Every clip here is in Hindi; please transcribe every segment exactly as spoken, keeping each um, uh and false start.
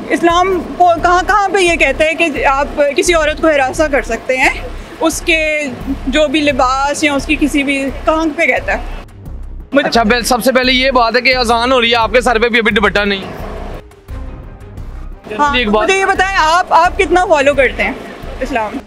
इस्लाम को कहाँ कहाँ पे ये कहता है कि आप किसी औरत को हिरासा कर सकते हैं, उसके जो भी लिबास या उसकी किसी भी, कहाँ पे कहता है? अच्छा, सबसे पहले ये बात है कि अजान हो रही है, आपके सर पे भी अभी दुपट्टा नहीं। हाँ, एक बात मुझे ये बताएं, आप आप कितना फॉलो करते हैं इस्लाम?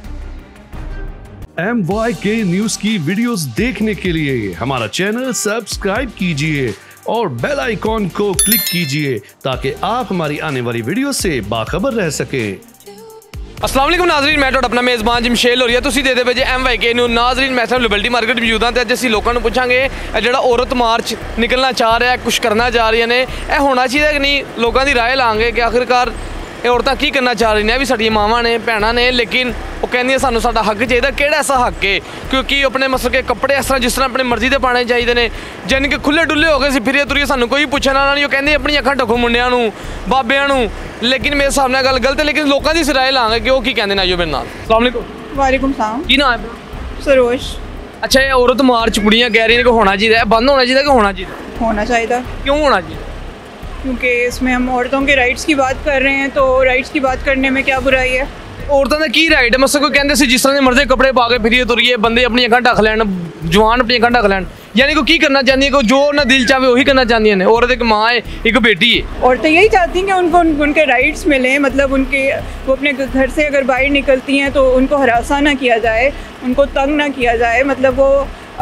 एम वाई के न्यूज की वीडियोस देखने के लिए हमारा चैनल सब्सक्राइब कीजिए और बेल आइकॉन को क्लिक कीजिए ताकि आप हमारी आने वाली वीडियो से बाखबर रह सके। अस्सलाम वालेकुम नाज़रीन, मैं तो अपना मेज़बान जमशेल हो रही है। तुसीं देखदे पे जे एम वाई के न्यूज़। नाज़रीन, मैं सब लिबर्टी मार्केट मौजूद हाँ, तो अज असीं लोकां नूं पुछांगे जिहड़ा औरत मार्च निकलना चाह रहा है, कुछ करना चाह रही ने, यह होना चाहिए कि नहीं, लोगों की राय लांगे कि आखिरकार ये औरतां की करना चाह रही ने। भी साडियां मावां ने, भैणां ने, लेकिन वो कहंदियां सानूं साडा हक चाहिए। किहड़ा ऐसा हक है? क्योंकि अपने मतलब के कपड़े इस तरह जिस तरह अपनी मर्जी के पाने चाहिए ने, जानी कि खुले डुले हो गए फिरिए तुरिए, सानूं कोई पुछण वाला नहीं। वो कहंदे अपनी अखां ढको मुंडियां नूं, बाबियां नूं, लेकिन मेरे सामने गल गलत है। लेकिन लोगों की राय लांगे कि वो की कहंदे ने। आइयो मेरे नाल। अस्सलाम वालेकुम। वालेकुम सलाम। की नाम है? सरोज। अच्छा, ये औरत मार्च कुड़ियां कह रही हैं कि होना चाहिए, बंद होना चाहिए कि होना चाहिए? होना चाहिए। क्यों होना चाहिए? क्योंकि इसमें हम औरतों के राइट्स की बात कर रहे हैं, तो राइट्स की बात करने में क्या बुराई है? औरतों का की राइट है? मतलब कोई कहते जिस तरह मर्जी कपड़े पा के फिरिए तुरिए, बंदे अपनी अखां ढक लैन, जवान अपनी अखां ढक लैन, यानी को की करना चाहती है, जो ना दिल चाहे वही करना चाहती है। औरत एक माँ है, एक बेटी है। औरतें यही चाहती हैं कि उनको उन, उनके राइट्स मिलें, मतलब उनके वो अपने घर से अगर बाहर निकलती हैं तो उनको हरासा ना किया जाए, उनको तंग ना किया जाए, मतलब वो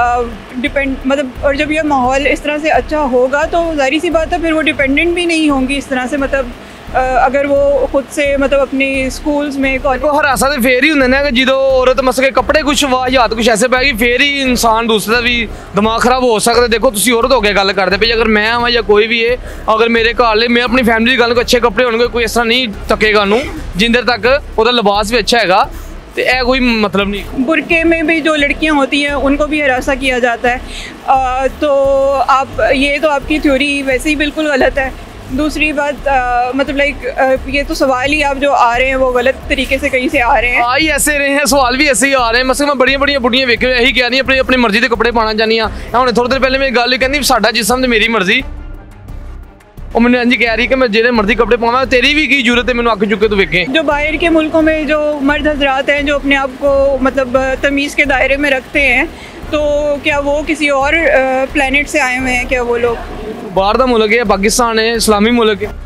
डिपेंड मतलब। और जब ये माहौल इस तरह से अच्छा होगा तो जाहिर सी बात है फिर वो डिपेंडेंट भी नहीं होंगी इस तरह से। मतलब आ, अगर वो खुद से मतलब अपनी स्कूल्स में को हरासा तो फेर ही होंगे ना कि जो औरत मस के कपड़े कुछ वाहियात कुछ ऐसे पैगी फिर ही इंसान दूसरा भी दिमाग खराब हो सकता है। देखो तुम औरत हो के गल करते पे, अगर मैं हाँ या कोई भी है, अगर मेरे घर मैं अपनी फैमिली की गल को अच्छे कपड़े होंगे, कोई इस तरह नहीं तकेगा उन्होंने जिन देर तक वो लिबास भी अच्छा है, तो यह कोई मतलब नहीं। बुरके में भी जो लड़कियां होती हैं उनको भी हरासा किया जाता है। आ, तो आप ये तो आपकी थ्योरी वैसे ही बिल्कुल गलत है। दूसरी बात आ, मतलब लाइक ये तो सवाल ही आप जो आ रहे हैं वो गलत तरीके से कहीं से आ रहे हैं। आ ही ऐसे रहे हैं, सवाल भी ऐसे ही आ रहे हैं। मतलब मैं बड़िया बड़िया बुढ़ियां वेखे यही कह रही हैं अपनी अपनी मर्जी के कपड़े पाना चाहनी हूँ। थोड़ी देर पहले मेरी गल कहती साडा जिसम तो मेरी मर्जी, और मैंने अंजी कह रही कि मैं जेरे मर्जी कपड़े पावा, तेरी भी की जरूरत है मैंने आके चुके तो वेखे। जो बाहर के मुल्कों में जो मर्द हजरात हैं जो अपने आप को मतलब तमीज़ के दायरे में रखते हैं, तो क्या वो किसी और प्लेनेट से आए हुए हैं? क्या वो लोग बाहर का मुल्क है, पाकिस्तान है, इस्लामी मुल्क है?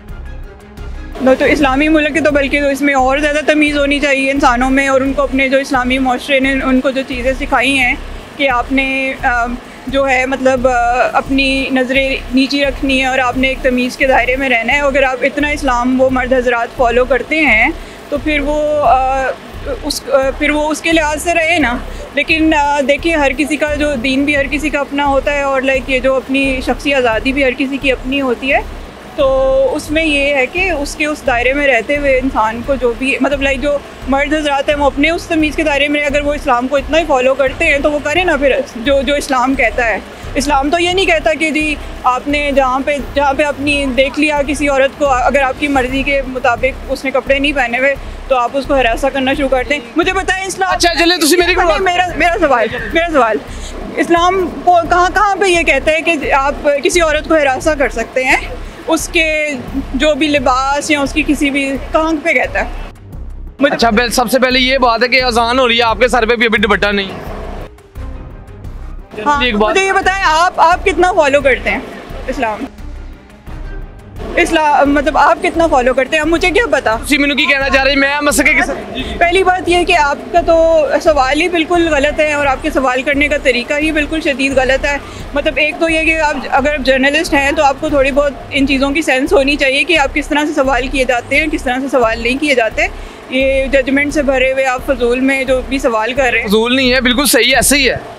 नो, तो इस्लामी मुल्क है तो बल्कि तो इसमें और ज़्यादा तमीज़ होनी चाहिए इंसानों में। और उनको अपने जो इस्लामी माशरे ने उनको जो चीज़ें सिखाई हैं कि आपने जो है मतलब अपनी नज़रें नीची रखनी है और आपने एक तमीज़ के दायरे में रहना है। अगर आप इतना इस्लाम वो मर्द हजरात फॉलो करते हैं तो फिर वो आ, उस फिर वो उसके लिहाज से रहे ना। लेकिन देखिए, हर किसी का जो दीन भी हर किसी का अपना होता है, और लाइक ये जो अपनी शख्सी आज़ादी भी हर किसी की अपनी होती है। तो उसमें ये है कि उसके उस दायरे में रहते हुए इंसान को जो भी मतलब लाइक जो मर्द हजरात हैं वो अपने उस तमीज़ के दायरे में, अगर वो इस्लाम को इतना ही फॉलो करते हैं तो वो करें ना फिर जो जो इस्लाम कहता है। इस्लाम तो ये नहीं कहता कि जी आपने जहाँ पे जहाँ पे अपनी देख लिया किसी औरत को, अगर आपकी मर्ज़ी के मुताबिक उसने कपड़े नहीं पहने हुए तो आप उसको हरासा करना शुरू करते हैं। मुझे बताएं इस्लाम। अच्छा चले तुसी मेरी मेरा मेरा सवाल मेरा सवाल इस्लाम को कहाँ कहाँ पे ये कहता है कि आप किसी औरत को हरासा कर सकते हैं, उसके जो भी लिबास या उसकी किसी भी, कहाँ पे कहता है? अच्छा, सबसे पहले ये बात है कि अजान हो रही है, आपके सर पे भी अभी दुपट्टा नहीं। हाँ, मुझे ये बताएं, आप आप कितना फॉलो करते हैं इस्लाम? इस्लाम मतलब आप कितना फॉलो करते हैं? अब मुझे क्या पता सी मैनू की कहना चाह रही मैं मसके के। पहली बात यह है कि आपका तो सवाल ही बिल्कुल गलत है और आपके सवाल करने का तरीका ही बिल्कुल शदीद गलत है। मतलब एक तो ये कि आप अगर आप जर्नलिस्ट हैं तो आपको थोड़ी बहुत इन चीज़ों की सेंस होनी चाहिए कि आप किस तरह से सवाल किए जाते हैं, किस तरह से सवाल नहीं किए जाते। ये जजमेंट से भरे हुए आप फजूल में जो भी सवाल कर रहे हैं, फजूल नहीं है, बिल्कुल सही ऐसे ही है।